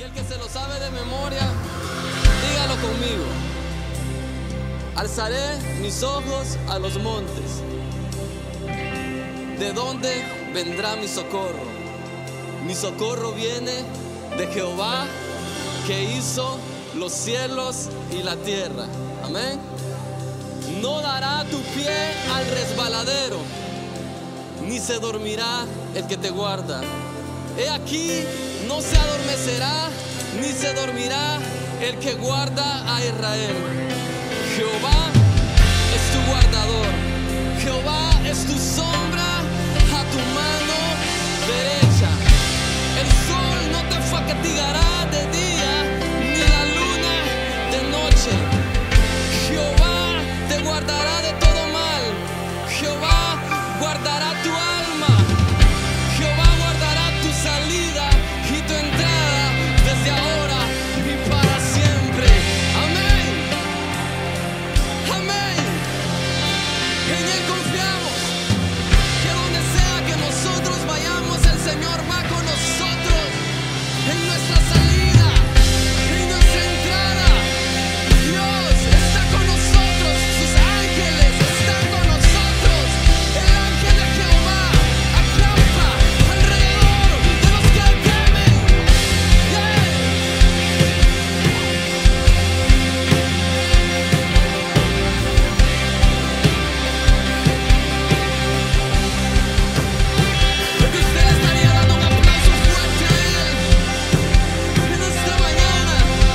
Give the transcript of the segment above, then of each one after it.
el que se lo sabe de memoria, dígalo conmigo. Alzaré mis ojos a los montes. ¿De dónde vendrá mi socorro? Mi socorro viene de Jehová, que hizo los cielos y la tierra. Amén. No dará tu pie al resbaladero, ni se dormirá el que te guarda. He aquí, no se adormecerá, ni se dormirá el que guarda a Israel. Jehová es tu guardador, Jehová es tu sombra a tu mano derecha. El sol no te fatigará de día, ni la luna de noche. Jehová te guardará de todo mal, Jehová guardará tu alma, Jehová guardará tu salida y tu entrada desde ahora y para siempre. Amén, amén. En Él confiamos, que donde sea que nosotros vayamos, el Señor va con nosotros, en nuestra salida, en nuestra entrada. Dios está con nosotros, sus ángeles están con nosotros. El ángel de Jehová acampa alrededor de los que le temen. Creo que usted estaría dando un aplauso fuerte a Él en esta mañana.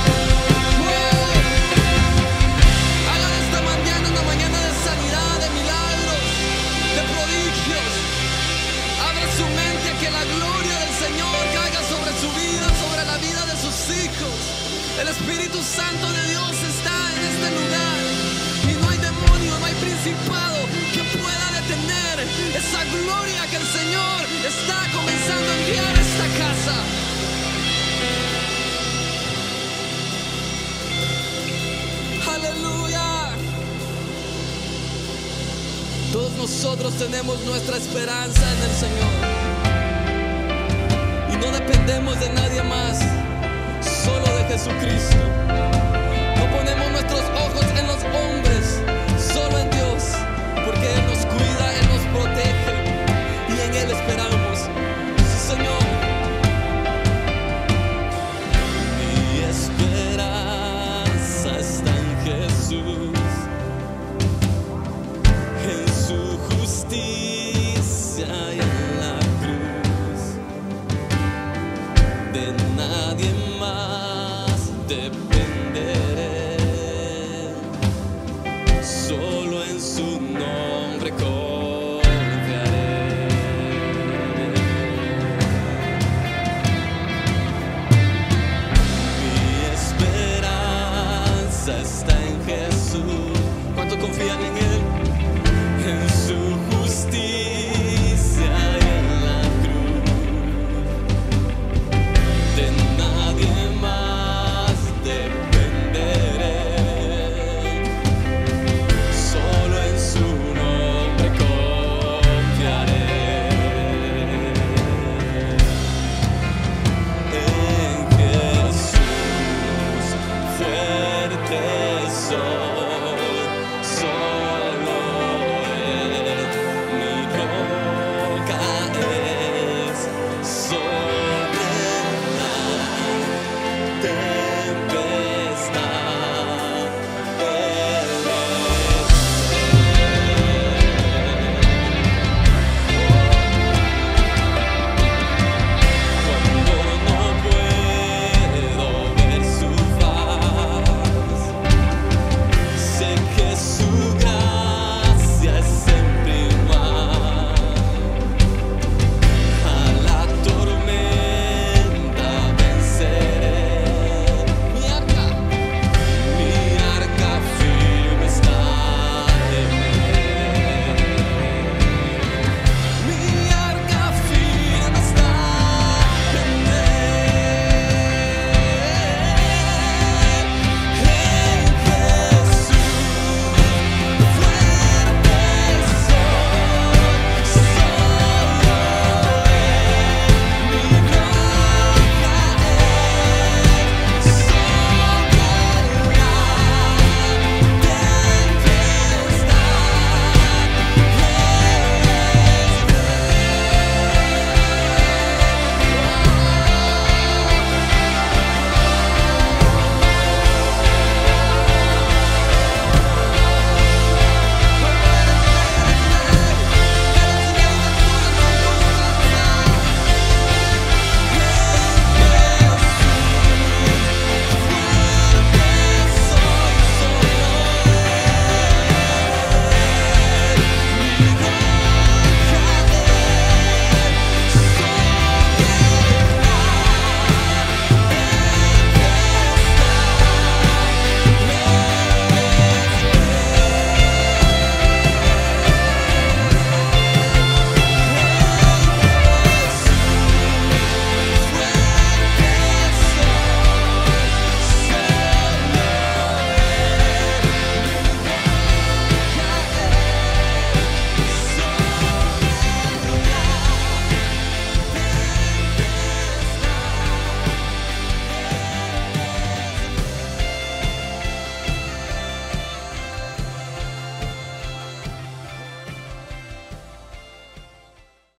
Haga de esta mañana una mañana de sanidad, de milagros, de prodigios. Abra su mente a que la gloria del Señor caiga sobre su vida, sobre la vida de sus hijos. El Espíritu Santo de Dios está en este lugar, y no hay demonio, no hay principado que pueda detener esa gloria que el Señor está comenzando a enviar a esta casa. Aleluya. Todos nosotros tenemos nuestra esperanza en el Señor, y no dependemos de nadie más, solo de Jesucristo. No ponemos nuestros ojos en los hombres, solo en Dios, porque Él nos cuida, Él nos protege, y en Él esperamos. Sí, Señor. Mi esperanza está en Jesús, en su justicia y en la cruz. De nadie